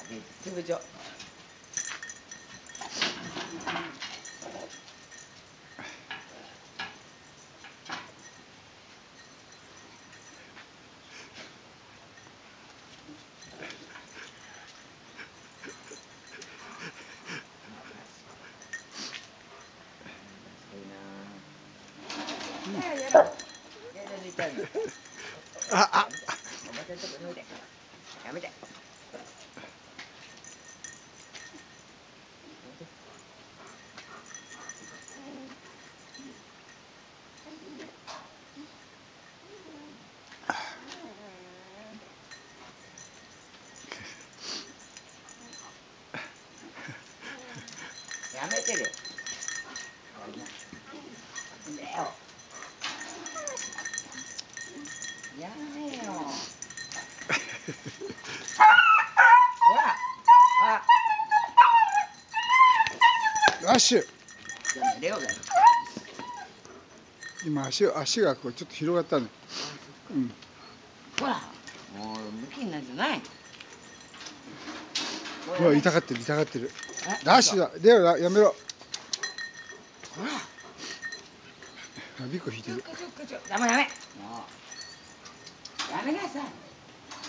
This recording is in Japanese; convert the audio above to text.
つぶじょ。 あ、 やめて。やめてる。やめよ。ほら。 アッシュ。 レオだよ。 今足がこうちょっと広がったね。うん。 ほら、もう向きになんじゃない。 ほら痛がってる。ダッシュだ。レオだ、やめろ。 ほら。 ビッコ引いてる。 やめ。もう。やめなさい。